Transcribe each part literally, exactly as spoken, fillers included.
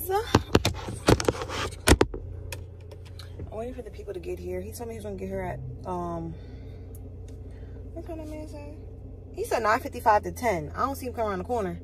I'm waiting for the people to get here. He told me he was gonna get here at um what kind of man say? He said nine fifty-five to ten. I don't see him come around the corner.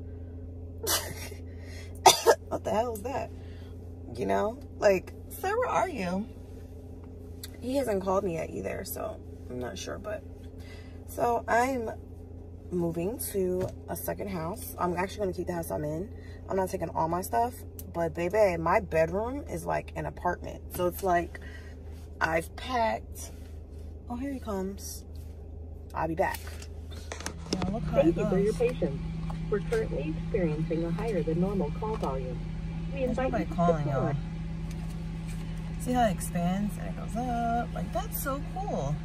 What the hell is that? You know? Like, sir, where are you? He hasn't called me yet either, so I'm not sure, but so I'm moving to a second house. I'm actually gonna keep the house I'm in. I'm not taking all my stuff, but baby, my bedroom is like an apartment. So it's like I've packed. Oh, here he comes. I'll be back. Yeah, look how Thank you for your patience. We're currently experiencing a higher than normal call volume. We invite you to calling y'all. See how it expands and it goes up? Like, that's so cool.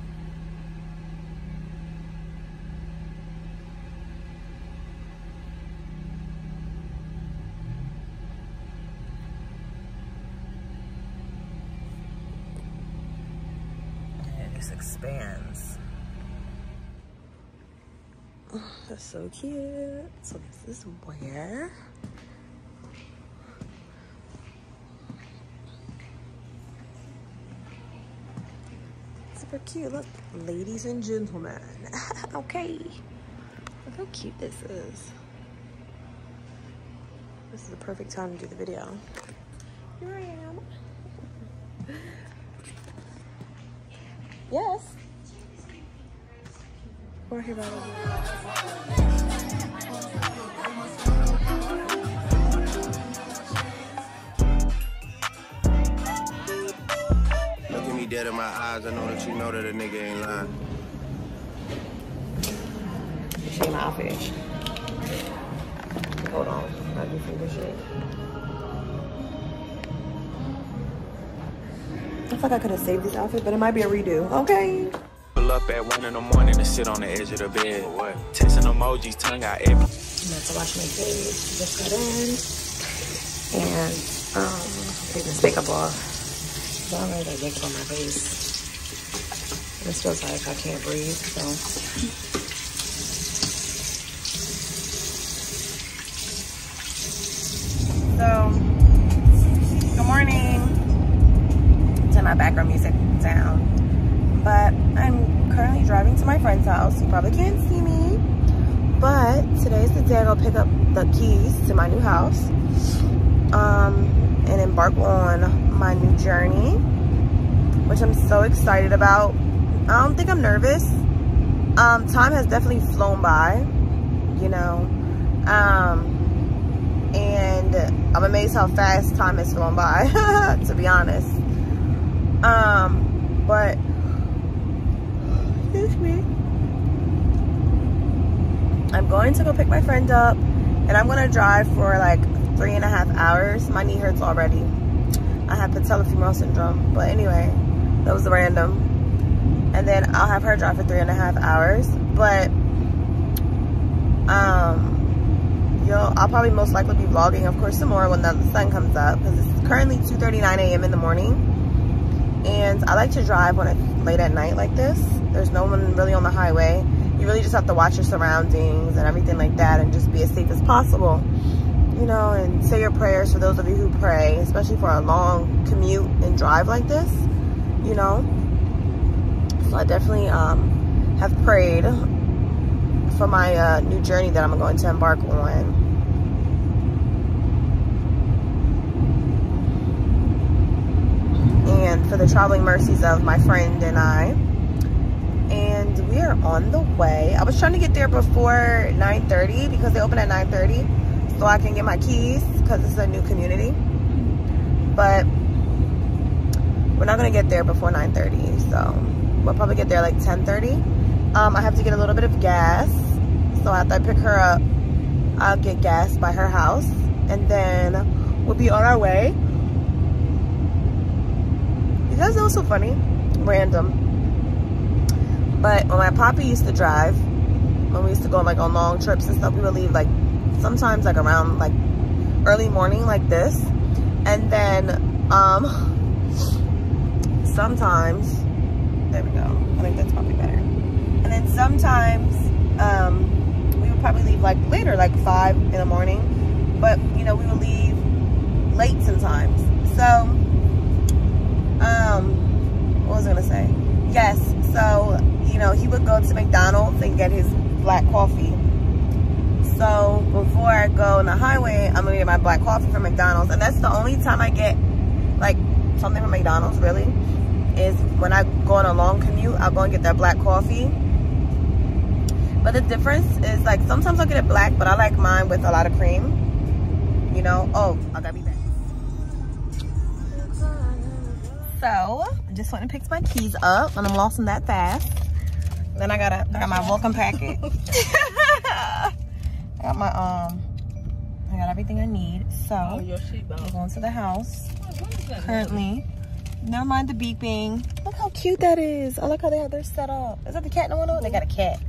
And it just expands. That's so cute. So this is where super cute. Look, ladies and gentlemen. Okay, look how cute this is. This is the perfect time to do the video. Here I am. Yes. We're here by the Look at me dead in my eyes. I know that you know that a nigga ain't lying. Show you my outfit. Hold on. I do finger shit. I feel like I could have saved this outfit, but it might be a redo. Okay. Pull up at one in the morning and sit on the edge of the bed. What? Texting emojis, tongue out every. I'm about to wash my face. Just got in. And um, take this makeup off. I don't really got makeup on my face. This feels like I can't breathe, so. So, good morning. Turn my background music down. But I'm currently driving to my friend's house. You probably can't see me. But today's the day I go pick up the keys to my new house. Um, and embark on my new journey, which I'm so excited about. I don't think I'm nervous. Um, time has definitely flown by, you know. Um, and I'm amazed how fast time has flown by, to be honest. Um, but, excuse me. I'm going to go pick my friend up, and I'm gonna drive for like three and a half hours. My knee hurts already. I have patellofemoral syndrome, but anyway, that was random. And then I'll have her drive for three and a half hours. But um, you'll, I'll probably most likely be vlogging, of course, some more when the sun comes up, because it's currently two thirty-nine a m in the morning. And I like to drive when it's late at night like this. There's no one really on the highway. You really just have to watch your surroundings and everything like that, and just be as safe as possible. You know, and say your prayers for those of you who pray, especially for a long commute and drive like this, you know. So I definitely um, have prayed for my uh, new journey that I'm going to embark on. And for the traveling mercies of my friend and I. And we are on the way. I was trying to get there before nine thirty because they open at nine thirty. So I can get my keys because it's a new community. But we're not gonna get there before nine thirty. So we'll probably get there like ten thirty. Um, I have to get a little bit of gas. So after I pick her up, I'll get gas by her house. And then we'll be on our way. You guys know what's so funny? Random. But when my poppy used to drive, when we used to go like on long trips and stuff, we would leave like sometimes like around like early morning like this. And then um sometimes, there we go, I think that's probably better. And then sometimes um we would probably leave like later, like five in the morning. But you know, we would leave late sometimes. black coffee. So before I go on the highway, I'm gonna get my black coffee from McDonald's. And that's the only time I get like something from McDonald's really, is when I go on a long commute. I'll go and get that black coffee. But the difference is like sometimes I'll get it black, but I like mine with a lot of cream. You know? Oh, I gotta be back. So I just went and picked my keys up, and I'm lost them that fast. Then I gotta I got my welcome packet. I got my um I got everything I need. So Oh, your seatbelt. we're going to the house. Oh, what is that? Currently. Never mind the beeping. Look how cute that is. I like how they have their set up. Is that the cat no one knows? They got a cat.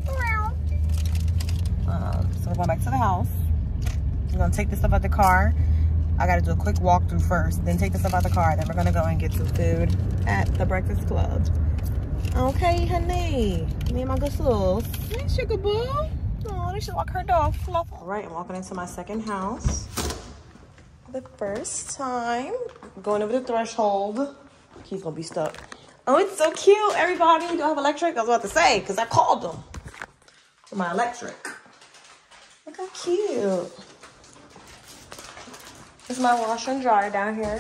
Um, so we're going back to the house. We're gonna take this stuff out the car. I gotta do a quick walkthrough first, then take the stuff out the car. Then we're gonna go and get some food at the Breakfast Club. Okay, honey. Me and my good sis. Hey, sugar boo. Oh, they should walk her dog. Fluff. All right, I'm walking into my second house. The first time. Going over the threshold. He's gonna be stuck. Oh, it's so cute, everybody. Do I have electric? I was about to say, because I called them for my electric. Look how cute. This is my washer and dryer down here.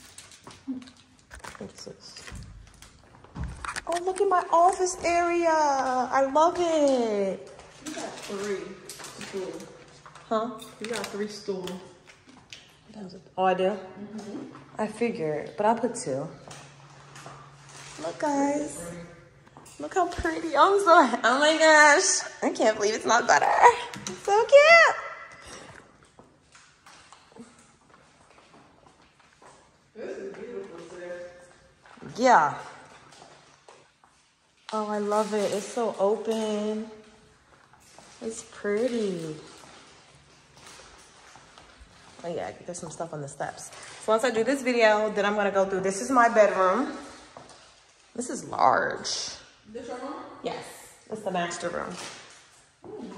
What's this? Oh, look at my office area. I love it. You got three stools. Huh? You got three stools. Oh, I do? Mm-hmm. I figured, but I'll put two. Look, guys. Look how pretty. I'm so, oh my gosh. I can't believe it's not butter. It's so cute. This is beautiful, sis. Yeah. Oh, I love it. It's so open. It's pretty. Oh yeah, there's some stuff on the steps. So once I do this video, then I'm gonna go through. This is my bedroom. This is large. This your room? Yes, it's the master room. Mm.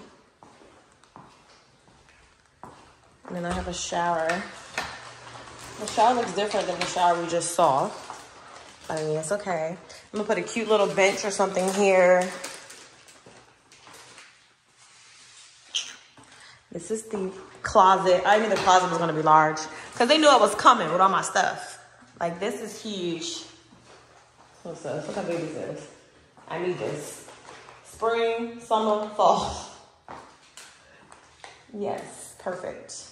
And then I have a shower. The shower looks different than the shower we just saw. But I mean, it's okay. I'm gonna put a cute little bench or something here. This is the closet. I knew the closet was gonna be large because they knew I was coming with all my stuff. Like, this is huge. What's this? Look how big this is. I need this. Spring, summer, fall. Yes, perfect.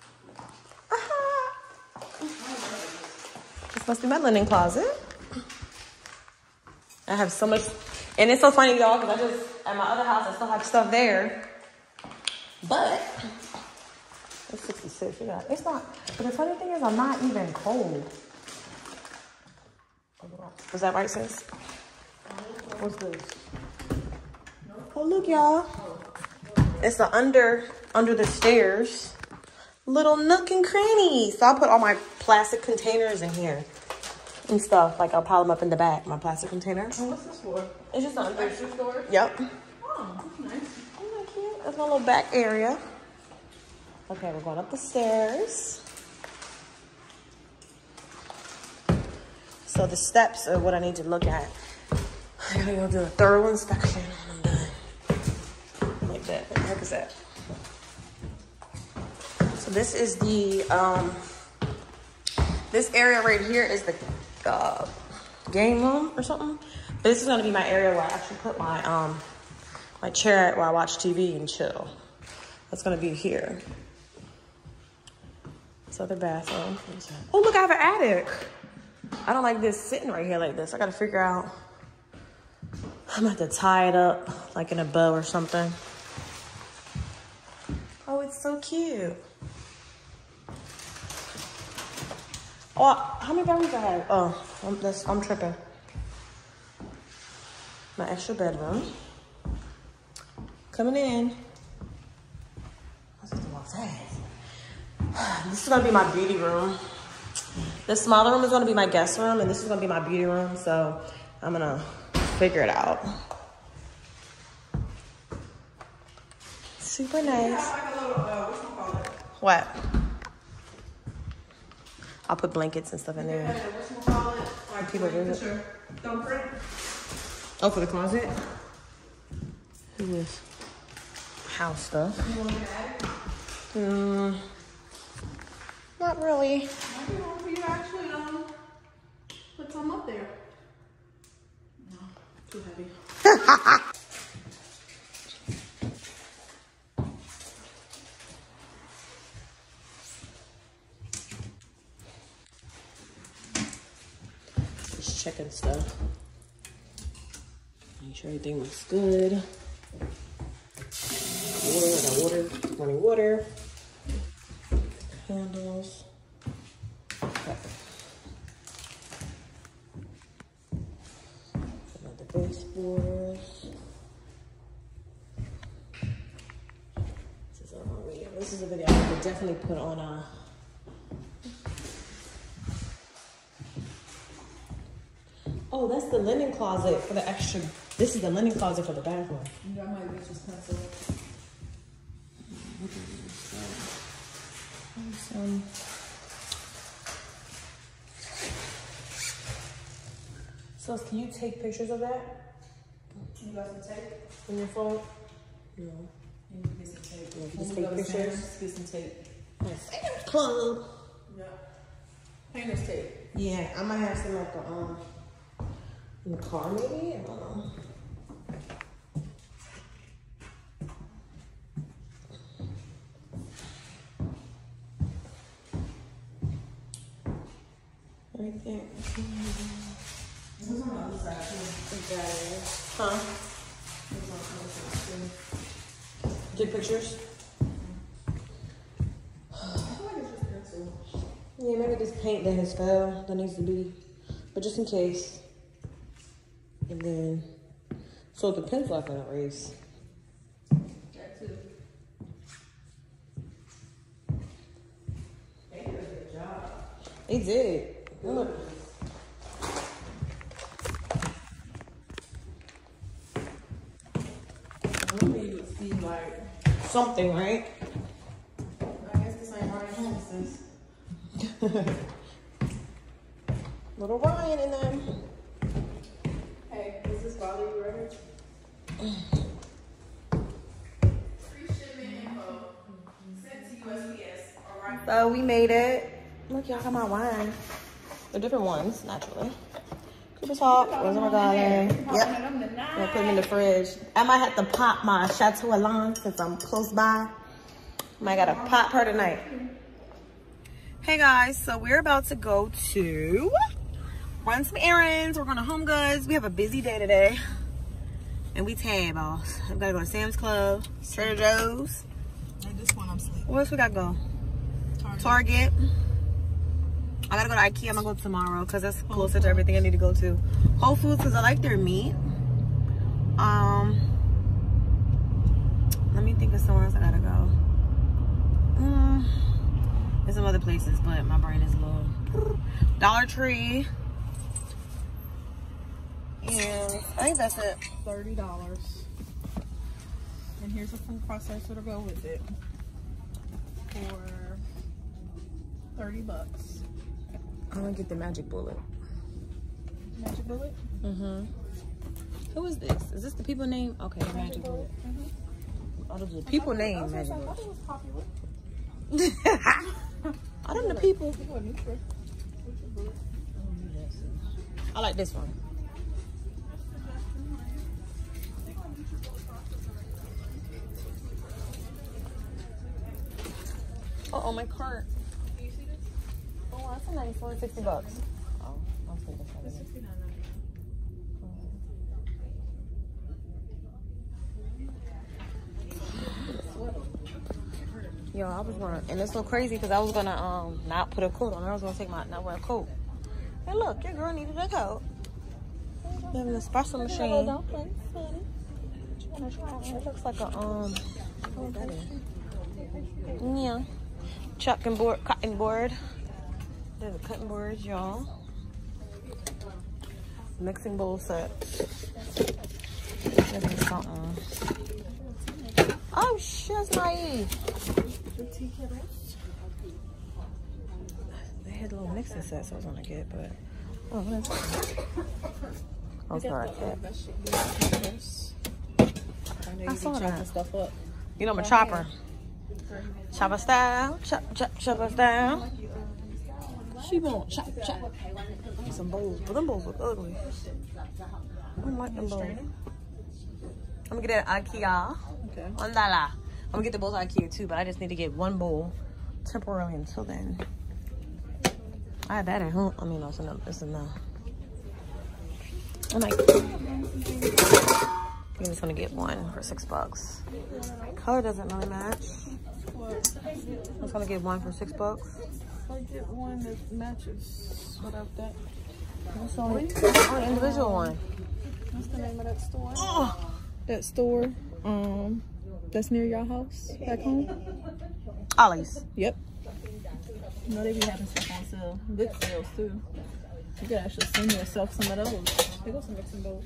This must be my linen closet. I have so much, and it's so funny, y'all, because I just, at my other house, I still have stuff there. But, it's sixty-six, you got, it's not, but the funny thing is, I'm not even cold. Was that right, sis? What's this? Oh, look, y'all. It's the under, under the stairs. Little nook and cranny. So I'll put all my plastic containers in here and stuff. Like, I'll pile them up in the back, my plastic containers. Oh, what's this for? It's just under. Extra storage? Yep. Oh, that's nice. Isn't that cute? That's my little back area. Okay, we're going up the stairs. So the steps are what I need to look at. I gotta go do a thorough inspection when I'm done. Like that. What the heck is that? So this is the, um, this area right here is the uh, game room or something. But this is gonna be my area where I actually put my, um, my chair where I watch T V and chill. That's gonna be here. This other bathroom. Oh, look, I have an attic. I don't like this sitting right here like this. I gotta figure out, I'm gonna have to tie it up like in a bow or something. Oh, it's so cute. Oh, how many bedrooms I have? Oh, I'm, that's, I'm tripping. My extra bedroom. Coming in. What's this about that? This is gonna be my beauty room. The smaller room is gonna be my guest room, and this is gonna be my beauty room, so I'm gonna figure it out. Super nice. What? I'll put blankets and stuff in there. When people visit. Oh, for the closet? Who is? house stuff. You want to add? Mm, not really. Might be wrong for you to actually um put some up there. No, too heavy. Just checking stuff. Make sure everything looks good. Water, I got water, running water. Handles. Okay. Got the baseboards. This is, a, this is a video I could definitely put on a. Oh, that's the linen closet for the extra. This is the linen closet for the bathroom. That might be just pencil. Um, so can you take pictures of that? You got some tape? On your phone? No. You need to get some tape. Yeah, When just we take go to pictures. Sam's, get some tape. Sam's Club. Yeah. Painter's tape. Yeah, I might have some like a, um in the car maybe. I don't know. Right there. This is on the other side too. Huh? This is on the other side too. Take pictures? I feel like it's just pencil. Yeah, maybe this paint that has fell that needs to be, but just in case. And then, so the pencil I can erase. That too. They did a good job. They did. Look. I really would see like, Something, right? I guess this ain't Ryan Holmes's. Little Ryan in them. Hey, does this bother you, Record? Free shipment info sent to U S P S. Alright. So we made it. Look, y'all got my wine. They're different ones, naturally. Cooper Talk, where's my garlic? Yep. I'm gonna put them in the fridge. I might have to pop my Chateau Alon since I'm close by. Might gotta pop her tonight. Hey guys, so we're about to go to run some errands. We're going to Home Goods. We have a busy day today. And we tab, boss. We gotta go to Sam's Club, Trader Joe's. And this one I'm sleeping. Where else we gotta go? Target. Target. I gotta go to IKEA. I'm gonna go tomorrow because that's closer to everything I need to go to. Whole Foods because I like their meat. Um, let me think of somewhere else I gotta go. Mm, there's some other places, but my brain is a little. Dollar Tree. And I think that's it. thirty dollars. And here's a food processor to go with it. For thirty bucks. I'm gonna get the Magic Bullet. Magic Bullet? Mm-hmm. Who is this? Is this the people name? Okay, Magic, Magic Bullet. Mm-hmm. Oh, those are the people name Magic I Bullet. thought it was popular. I don't know the people. People are neutral. I like this one. Uh oh, my cart. Do you see this? Oh, that's a nice one. sixty bucks. Oh, I'll take this one. sixty-nine ninety-nine. Yo, I was gonna, and it's so crazy because I was gonna um not put a coat on. I was gonna take my not wear a coat. And look, your girl needed a coat. They have an espresso machine. It looks like a um. What that is? Yeah, chalking board, cutting board. There's a cutting board, y'all. Mixing bowl set. This is something. Oh shit, that's naive. They had little mixing sets I was gonna get, but oh, that's oh, it's not like that. I know I you saw be chopping that. stuff up. You know I'm a chopper. Chopper style. Chop, chop, chopper style. She won't chop, chop. Some bowls. But them bowls look ugly. I don't like them bowls. I'm gonna get it at IKEA. Okay. One dollar. I'm gonna get the bowls at IKEA too, but I just need to get one bowl temporarily until then. I had that at home. I mean, no, it's enough. It's enough. I'm like, I'm just gonna get one for six bucks. Color doesn't really match. What? I'm just gonna get one for six bucks. I get one that matches without that. It's only an individual one. What's the name of that store? Oh. That store, um, that's near your house back home? Ollie's. Yep. You know, they be having stuff on sale. Good sales, too. You could actually send yourself some of those. They got some mixing bowls.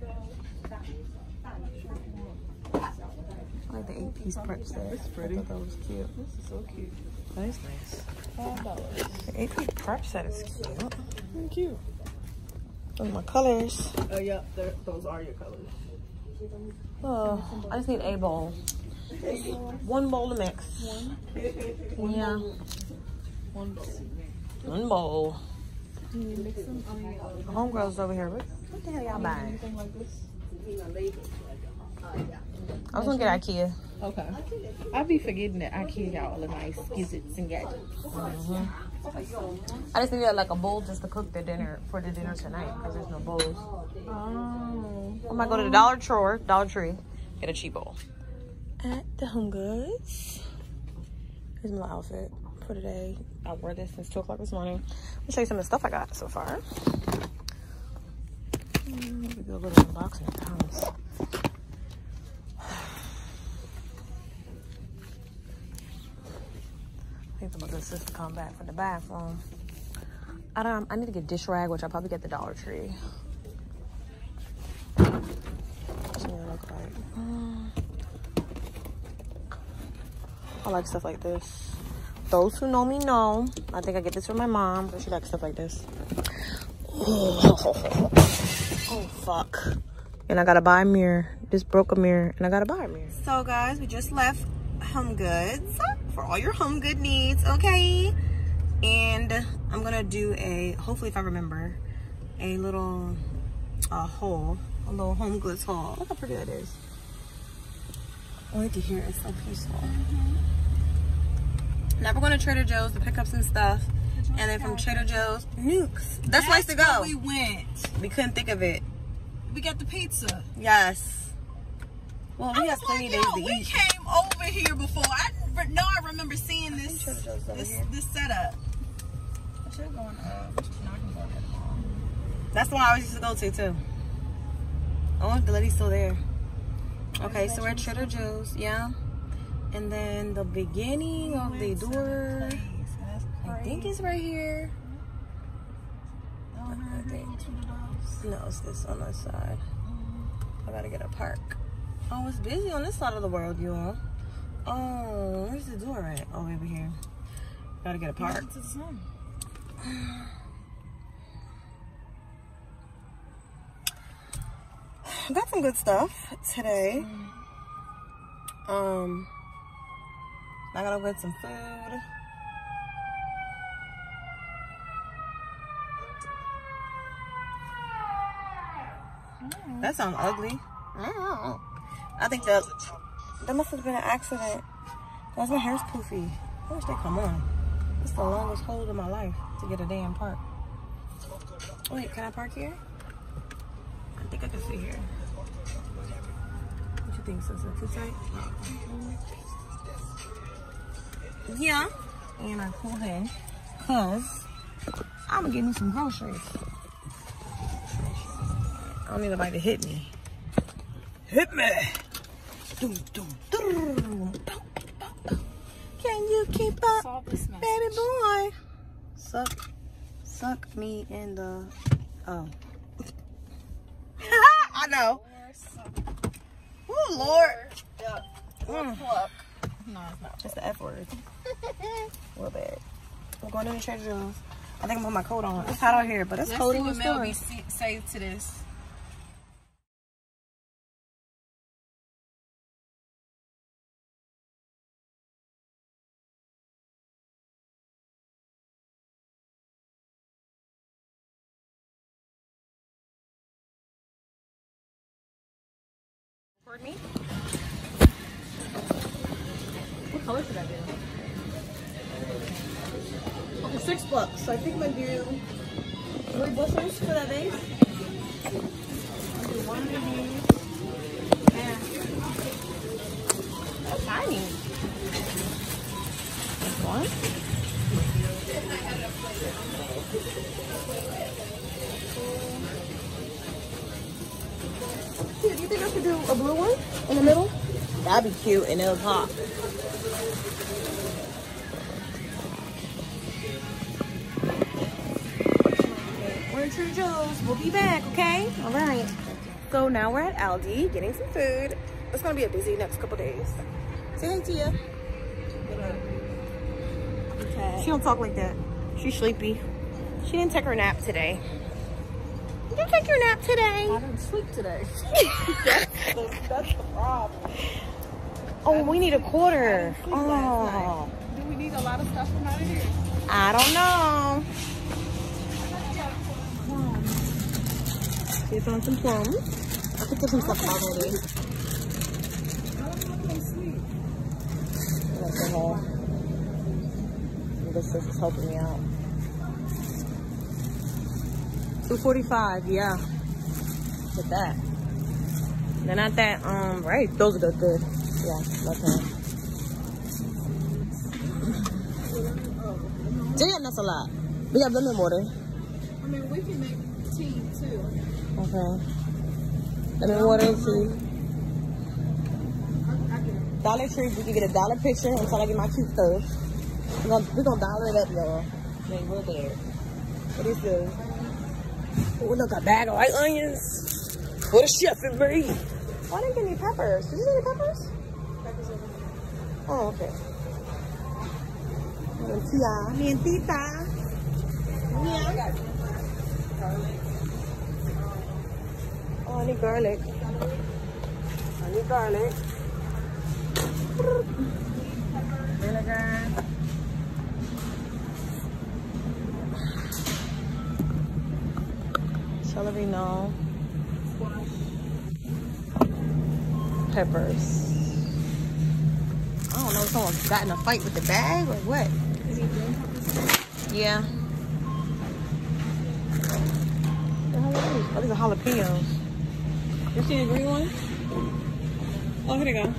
I like the eight piece prep set. It's pretty. I thought that was cute. This is so cute. That is nice. Five dollars. The eight piece prep set is cute. Very cute. Those are my colors. Oh, yeah, those are your colors. Oh, I just need a bowl. One bowl to mix. One? Yeah. One bowl. One bowl. Do you mix them? I mean, The homegirl's over here. What, what the hell y'all buying? anything like this? I was gonna get IKEA. Okay. I be forgetting that IKEA got all the nice gizzards and gadgets. Mm-hmm. I just needed like a bowl just to cook the dinner for the dinner tonight because there's no bowls. Oh. I might go to the Dollar Tree, Dollar Tree, get a cheap bowl. At the Home Goods. Here's my outfit for today. I wore this since two o'clock this morning. I'll show you some of the stuff I got so far. Mm, we do a little unboxing at times. I think my good sister come back from the bathroom. I don't. I need to get dish rag, which I'll probably get at the Dollar Tree. What's it look like? Mm. I like stuff like this. Those who know me know. I think I get this from my mom, but she likes stuff like this. Oh, oh fuck! And I gotta buy a mirror. This broke a mirror, and I gotta buy a mirror. So guys, we just left Home Goods for all your home good needs, okay? And I'm gonna do a, hopefully if I remember, a little uh, haul, a little Home Goods haul. Look how pretty that is. I like to hear it. It's so peaceful. Mm-hmm. Now we're going to Trader Joe's to pick up some stuff, and then from Trader Joe's, Nukes. That's the place to go. We went. We couldn't think of it. We got the pizza. Yes. Well, we got plenty of days to we eat. We came over here before. I know I remember seeing this this, this setup. I should have gone up. No, I can go there tomorrow. That's the one I always used to go to too. Oh, the lady's still there. Okay, so we're at Trader Joe's, yeah. And then the beginning of the door, I think it's right here. I think. No, it's this on this side. I gotta get a park. Oh, it's busy on this side of the world, you all. Oh, where's the door at? Oh, over here. Gotta get a park. Got some good stuff today. Um, I gotta get some food. That sounds ugly. I think that that must have been an accident. Cause my hair's poofy. I wish they come on. It's the longest hold of my life to get a damn park. Wait, can I park here? I think I can sit here. What you think, sister? Too tight? Yeah. And I pulled in cause I'm gonna get me some groceries. I don't need nobody to hit me. Hit me! Doom, doom, doom. Can you keep up, baby boy? Suck, suck me in the. Oh. I know. Oh Lord. Yeah. Mm. No, it's not. It's the F word. A little bit. I'm going to the Trader Joe's. I think I'm putting my coat on. It's hot out here, but it's Let's cold see in the what Mel store. be say to this. Record me. What color should I do? Oh, six bucks. So I think I'm gonna do three bushels for that base. I'll do one of these. And that's tiny. This one. Do you think I should do a blue one in the middle? That'd be cute and it'll pop. We're in Trader Joe's. We'll be back, okay? All right. So now we're at Aldi getting some food. It's gonna be a busy next couple days. Say hey, Tia. She don't talk like that. She's sleepy. She didn't take her nap today. Did you take your nap today? I didn't sleep today. that's, the, that's the problem. Oh, we need a quarter. Oh. Do we need a lot of stuff from out of here? I don't know. We found some plums. I think there's some stuff already. What the hell? This is helping me out. two forty-five, yeah. Look at that. They're not that, um, right. Those are good, good. Yeah, love that. Damn, that's a lot. We have lemon water. I mean, we can make tea too. Okay. Lemon water, tea. Dollar Tree, we can get a dollar picture until I get my cute stuff. We're gonna, we're gonna dollar it up, y'all. Then we're there. What is this? Oh, look, a bag of white onions. What a chef in me. Why didn't you get any peppers? Did you get any peppers? Peppers over here. Oh, okay. Tia, me and Tita. Yeah. Oh, I need garlic. I need garlic. Vinegar. Celery, no. Peppers. I don't know if someone got in a fight with the bag or what. Yeah. Oh, these are jalapenos. You see the green one? Oh, here they go.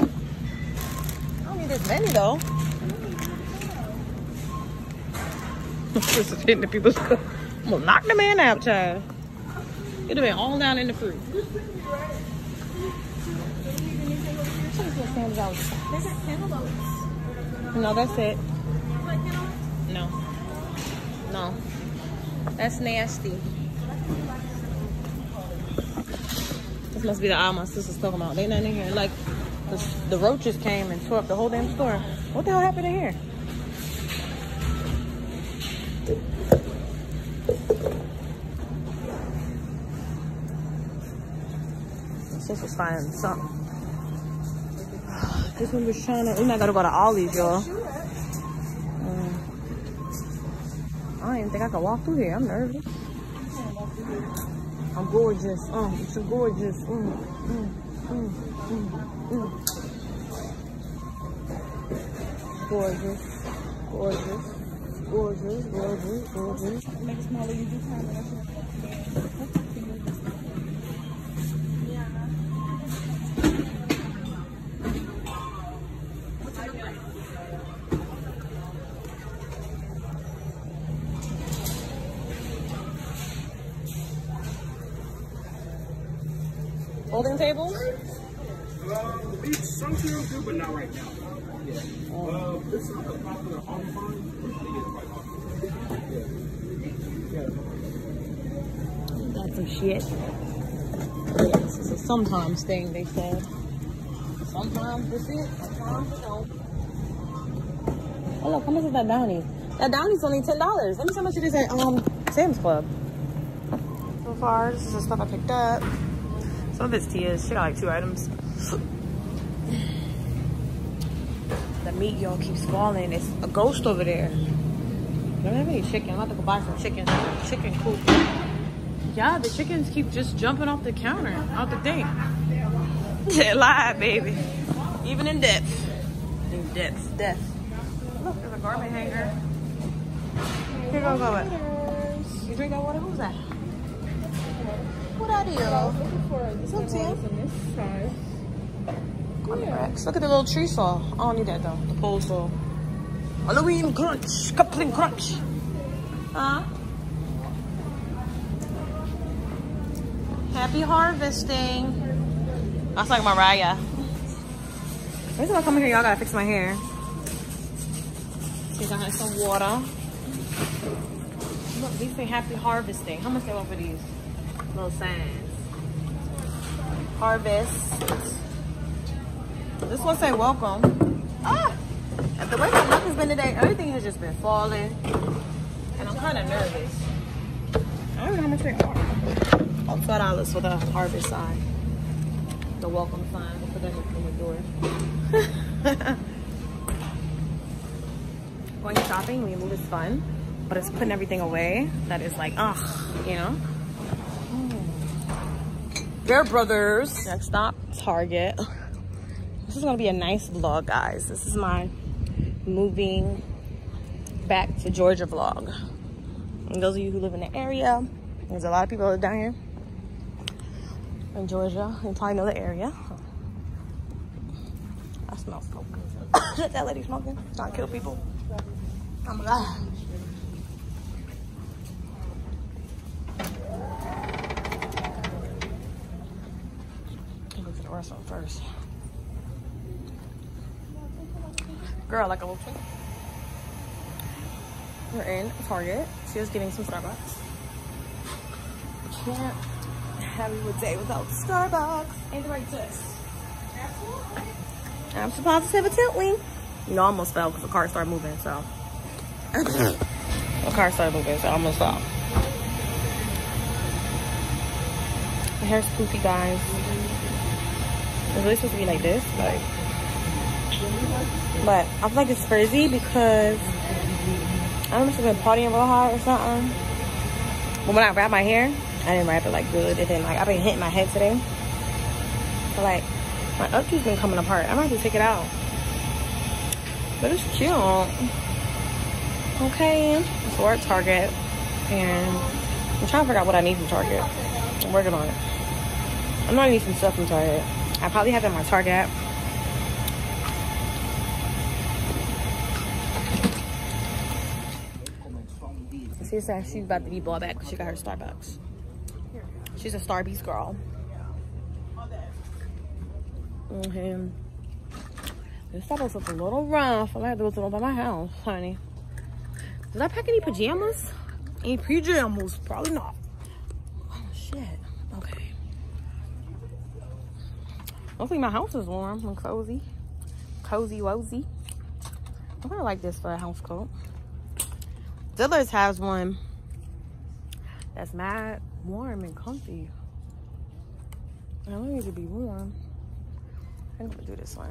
I don't need this many though. This is hitting the people's stuff. I'm gonna knock the man out, child. It'd have been all down in the fruit. No, that's it. No. No. That's nasty. This must be the aisle my sister's talking about. They not in here. Like, the, the roaches came and tore up the whole damn store. What the hell happened in here? This was finding something. This one was trying to. We're not gonna go to Ollie's, y'all. Um, I don't even think I can walk through here. I'm nervous. I'm gorgeous. Oh, it's so gorgeous. Mm, mm, mm, mm, mm. Gorgeous, gorgeous, gorgeous, gorgeous, gorgeous. Make it smaller. You do kind of. Folding tables? Um, we sometimes do, but not right now. Yeah. Um, this is a popular home farm. Got some shit. This is a sometimes thing, they said. Sometimes this is, sometimes we don't. Oh look, how much is that Downy? That Downy's only ten dollars. Let me see how much it is at um Sam's Club. So far, this is the stuff I picked up. Some of it's Tia's. She got like two items. The meat, y'all, keeps falling. It's a ghost over there. I don't have any chicken. I'm about to go buy some chicken. Chicken coop. Yeah, the chickens keep just jumping off the counter, out the thing. Shit, live, baby. Even in depth. In depth, death. Look, there's a garment hanger. Here goes go it. You drink that water? Who's that? What that is? So cute. Look at the little tree saw. I don't need that though. The pole saw. Halloween crunch. Coupling crunch. Huh? Happy harvesting. That's like Mariah. Every time I come here, y'all gotta fix my hair. See, I got some water. Look, these say happy harvesting. How much they want for these little signs? Harvest. This one say welcome. Ah! The way my luck has been today, everything has just been falling. And I'm kind of nervous. I don't know how much they are. Oh, twelve dollars for the harvest sign. The welcome sign. They put that in the door. Going shopping, we move is fun. But it's putting everything away that is like, ugh, you know? Bear Brothers. Next stop, Target. This is gonna be a nice vlog, guys. This is my moving back to Georgia vlog. And those of you who live in the area, there's a lot of people that live down here in Georgia. You probably know the area. I smell smoke. That lady smoking, trying to kill people. Oh my God. Go to the restaurant first. Girl, like a little twin. We're in Target. She was getting some Starbucks. Can't have you a day without Starbucks. Ain't the right twist. I'm supposed to positively. You know, I almost fell because the car started moving, so. The car started moving, so I almost fell. My hair's poofy, guys. It's really supposed to be like this, like. But I feel like it's crazy because I don't know if I've been partying real hard or something. But when I wrap my hair, I didn't wrap it like good. And then like I've been hitting my head today. So like my updo's been coming apart. I might have to take it out. But it's cute. Okay. So we're at Target and I'm trying to figure out what I need from Target. I'm working on it. I'm gonna need some stuff from Target. I probably have it in my Target app. She said she's about to be bought back because she got her Starbucks. She's a Starbucks girl. Okay. This Starbucks looks a little rough. I have to go to by my house, honey. Did I pack any pajamas? Any pajamas? Probably not. Oh shit. Okay. Hopefully my house is warm and cozy. Cozy wozy. I kind of like this for a house coat. Dillard's has one that's mad warm and comfy. I don't need to be warm. I'm gonna do this one.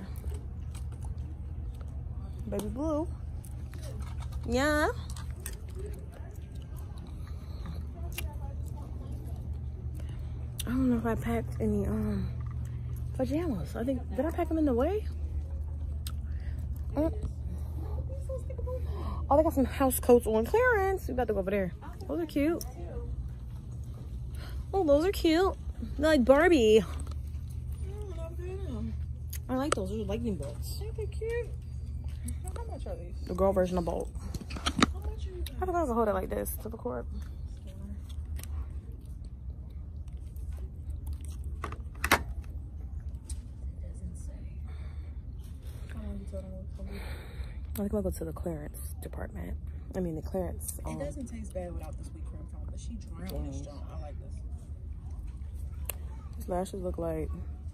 Baby blue. Yeah. I don't know if I packed any um pajamas. I think, did I pack them in the way? Mm. Oh, they got some house coats on clearance. We about to go over there. Those are cute. Oh, those are cute. They're like Barbie. I like those. Those are lightning bolts. Ain't they cute? How much are these? The girl version of bolt. How much are you? I think I can hold it like this to record. I think I'll go to the clearance department. I mean the clearance. Um, it doesn't taste bad without the sweet cream foam, but she drowned this junk. I like this. These lashes look like.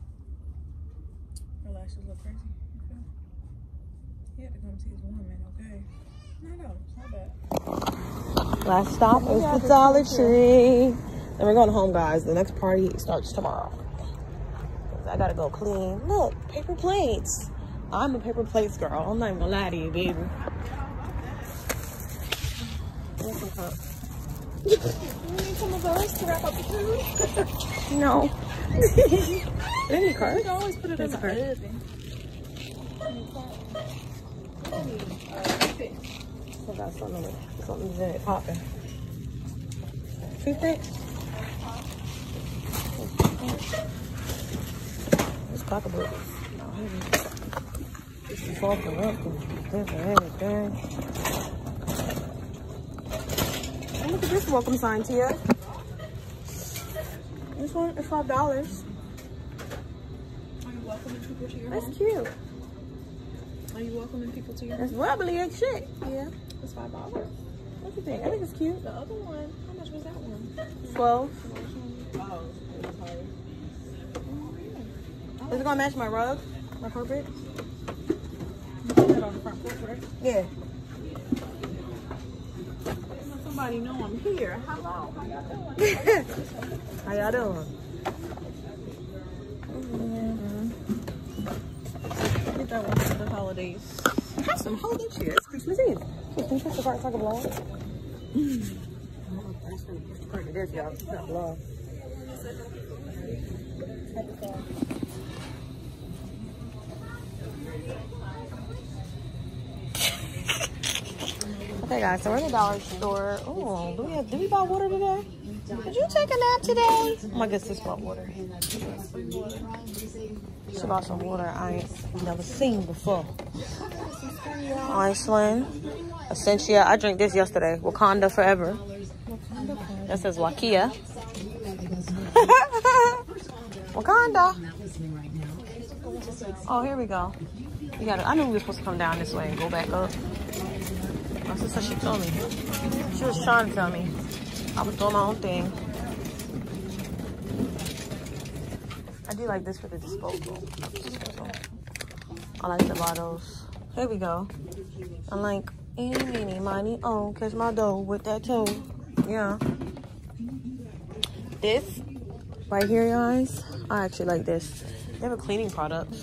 Her lashes look crazy. Okay. He had to come see his woman. Okay. No, no, it's not bad. Last stop is the Dollar Tree. Then we're going home, guys. The next party starts tomorrow. I gotta go clean. Look, paper plates. I'm a paper plates girl. I'm not even gonna lie to you, baby. You need some of those to wrap up the food? No. Any card? You can always put it in the card. oven. I got something, something's in it popping. Toothpick? It's pocketbook. This is fucking up. This and everything. Oh, look at this welcome sign, Tia. This one is five dollars. Are you welcoming people to your That's home? cute. Are you welcoming people to your home? It's wobbly as shit. Yeah. It's five dollars. What you think? I think it's cute. The other one, how much was that one? Twelve. Oh, it was higher. Is it gonna match my rug? My carpet? You put that on the front porch, right? Yeah. Let somebody know I'm here. Hello, how y'all doing? How y'all doing? Get that one for the holidays. Have some holiday cheer. It's Christmas Eve. Can you push the part like a vlog? That's gonna push the part to this, y'all. It's not a vlog. Okay, guys, so we're in the dollar store. Oh, do we have? Did we buy water today? Did you take a nap today? Oh my goodness, this bought water. She bought some water I ain't never seen before. Iceland, Essentia. I drank this yesterday. Wakanda forever. That says Wakia. Wakanda. Oh, here we go. You got. I knew we were supposed to come down this way and go back up. That's just what she told me. She was trying to tell me. I was doing my own thing. I do like this for the disposal. I like the bottles. Here we go. I'm like, eeny, meeny, miny, oh, catch my dough with that toe. Yeah. This right here, guys, I actually like this. They have a cleaning product.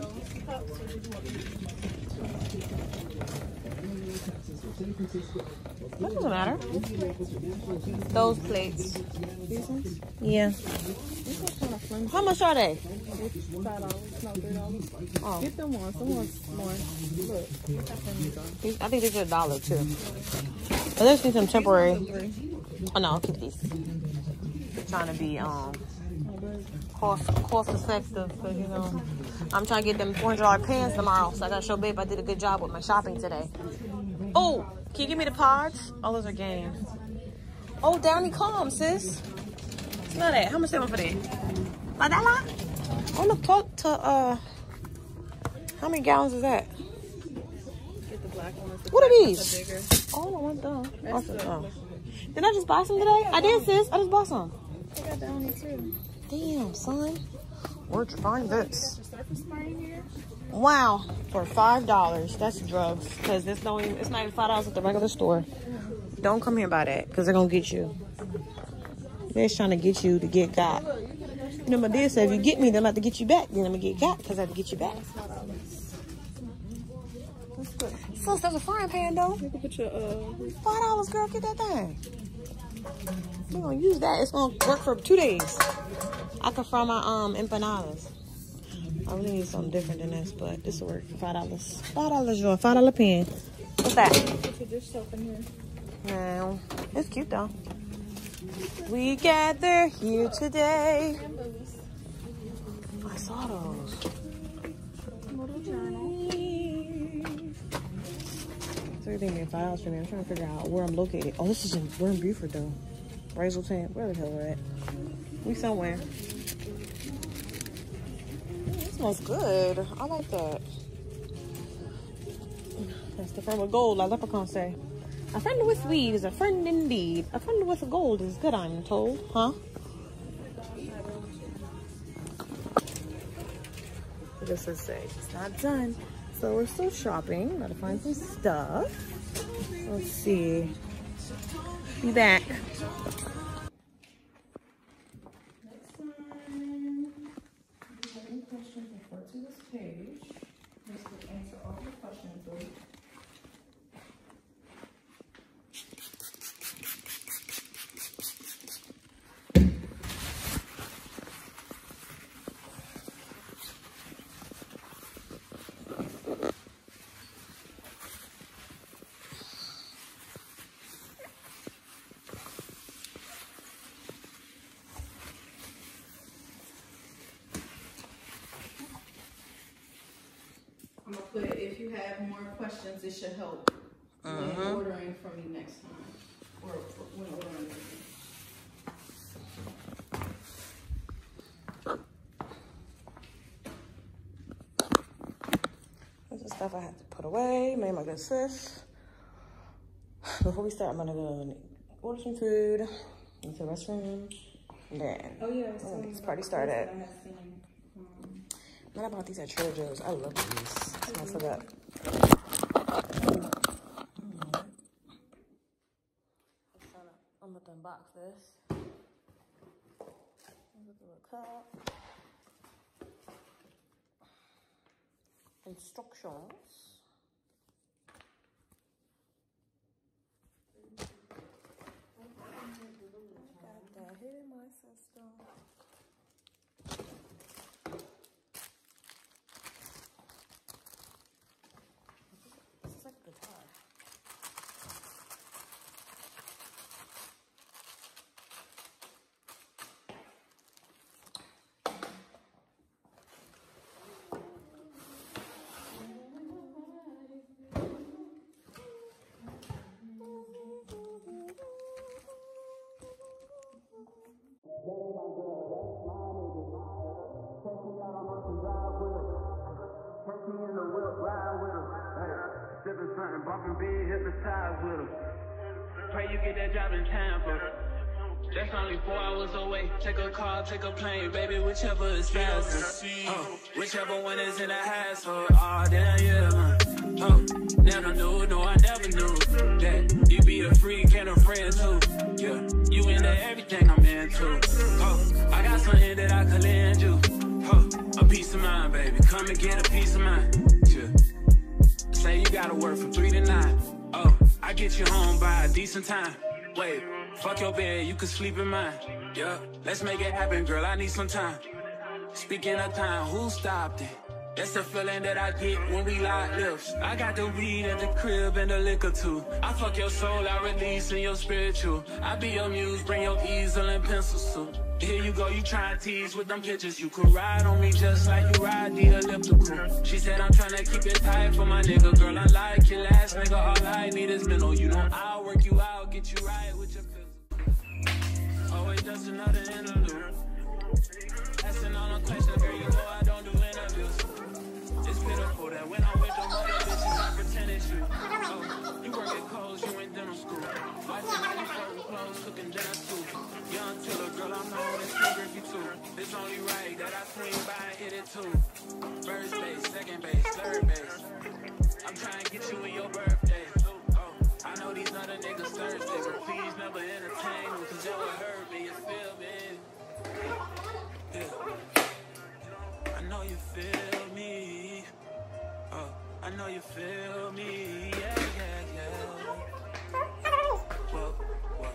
That doesn't matter. Those plates. These ones? Yeah. These ones kind of flimsy. How much are they? Five dollars, no, three dollars. Oh. Get them ones. Them ones more. Look, look how thin these are. These- I think these are a dollar too. But there's some temporary. Three. Oh no, I'll keep these. Trying to be um cost cost effective because you know I'm trying to get them four hundred dollar pants tomorrow, so I gotta show babe I did a good job with my shopping today. Oh, can you give me the pods? Oh, those are games. Oh, Downy Calm, sis. Smell that. How much they want for that? Like that lot? Oh, look, talk to uh. How many gallons is that? Get the black ones. The What black are ones these? are bigger. Oh, I want them. That's Awesome. the- Oh. Didn't I just buy some today? I did, sis. I just bought some. I got Downy too. Damn, son. Where'd you find this? The surface spray in here. Wow, for five dollars. That's drugs. Cause it's not even, it's not even five dollars at the regular store. Don't come here by that, cause they're gonna get you. They're just trying to get you to get got. You know, my dad said, if you get me, they're about to get you back. Then I'm gonna get got, cause I have to get you back. That's good. Sus, that's a frying pan though. You can put your uh. Five dollars, girl. Get that thing. We're gonna use that. It's gonna work for two days. I can fry my um empanadas. I really need something different than this, but this will work for five dollars. Five dollars, y'all. Five dollar pen. What's that? Put your dish soap in here. No, it's cute though. We gather here today. I saw those. Little journal. So you're thinking five dollars for me. I'm trying to figure out where I'm located. Oh, this is in we're in Buford though. Razelton. Where the hell we're at? We somewhere. It smells good. I like that. That's the friend with gold, like Leprechaun say. A friend with weed is a friend indeed. A friend with gold is good, I'm told. Huh? This is say it's not done. So we're still shopping. Gotta find some stuff. Let's see. Be back. Next time, if you have any questions, refer to this page. This will answer all your questions. you have more questions, it should help Mm-hmm. when ordering from you next time, or when ordering from you. This is stuff I have to put away. Made my good sis. Before we start, I'm gonna go order some food, into the restroom, and then Oh yeah, we're gonna get this party started. Man, I bought these at Trader Joe's. I love these. I forgot. I'm gonna unbox this. Look at the little cup. Instructions. Got that here in my system. This is like a guitar. Catch me in the whip, ride with her. Hey, sipping something, bumping big, hypnotized with her. Pray you get that job in Tampa. That's only four hours away. Take a car, take a plane, baby, whichever is faster. Oh, whichever one is in the hassle. Oh, damn, yeah, man. Oh, never knew, no, I never knew that you be a freak and a friend too. Yeah, you into everything I'm into. Oh, I got something that I could lend you. Oh, a piece of mind, baby. Come and get a piece of mind. Yeah. Say you gotta work from three to nine. Oh, I get you home by a decent time. Wait, fuck your bed, you can sleep in mine. Yeah, let's make it happen, girl. I need some time. Speaking of time, who stopped it? That's the feeling that I get when we lock lips. I got the weed at the crib and the liquor too. I fuck your soul, I release in your spiritual. I be your muse, bring your easel and pencils too. Here you go, you try and tease with them pictures. You could ride on me just like you ride the elliptical. She said I'm trying to keep it tight for my nigga. Girl, unlike your last nigga, all I need is mental. You know I'll work you out, get you right with your pistol. Always just another interlude. Asking all the questions, girl, you know I don't do interviews. It's pitiful that when I'm with them other bitches, I pretend it's you. Oh, you work at Kohl's, you in dental school. Watching ninety-four clothes, cooking dinner too. Young Tiller, girl, I'm known as Griffy too. It's only right that I swing by and hit it too. First base, second base, third base. I'm trying to get you in your birthday. Oh, I know these other niggas thirsty, but please never entertain them, cause that would hurt me, you feel me? Yeah. I know you feel me. Oh, I know you feel me. Yeah, yeah, yeah. Whoa, whoa.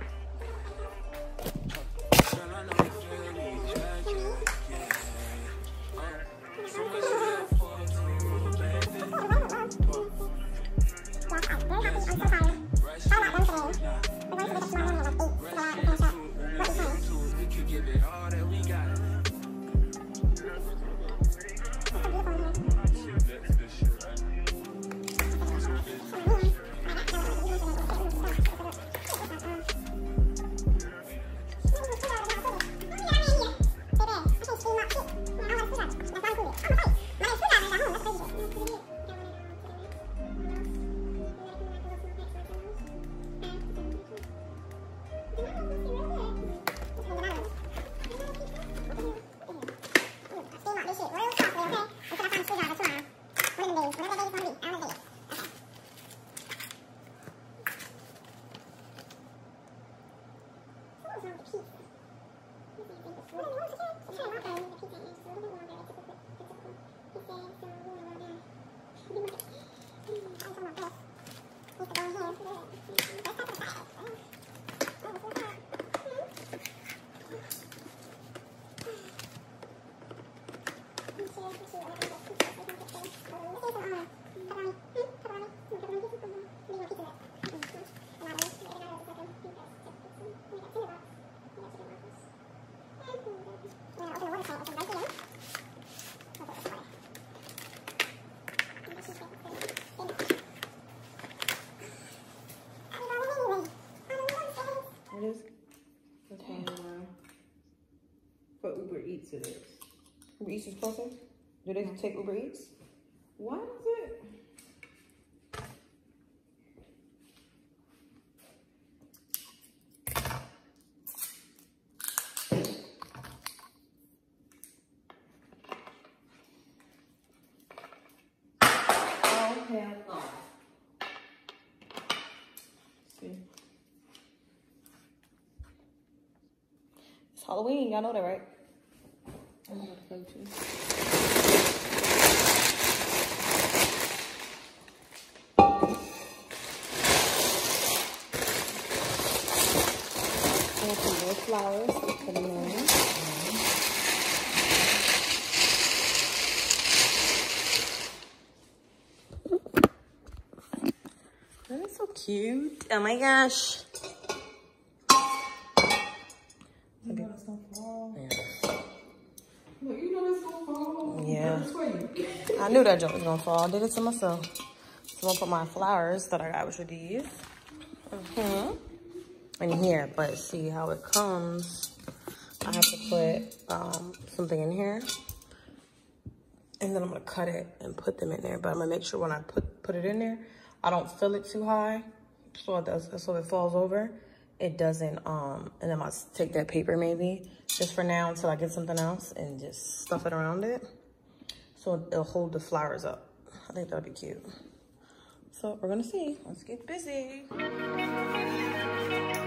Girl, I know you feel me. Yeah, yeah, yeah. Oh, so much you live for too, baby. Whoa. Yes, nah. Rush it, nah. Yes, nah. Rush it, too. Rush it, too. We can give it all that we got. Thank you. It is? That's why uh, for Uber Eats it is. Uber Eats is closer? Do they take Uber Eats? Why is it? Oh, okay, I thought. See. It's Halloween, y'all know that, right? I'm gonna play too. Some more flowers to put them in. That is so cute. Oh my gosh. You know it's gonna fall. Yeah. Look, you know it's gonna fall. Yeah. That's why you- I knew that joke was gonna fall. I did it to myself. So I'm gonna put my flowers that I got, which are these. Mm-hmm. In here, but see how it comes. I have to put um, something in here. And then I'm gonna cut it and put them in there. But I'm gonna make sure when I put, put it in there, I don't fill it too high. So it does, so it falls over. It doesn't, um, and then I'll take that paper maybe, just for now until I get something else and just stuff it around it. So it'll hold the flowers up. I think that'll be cute. So we're gonna see. Let's get busy.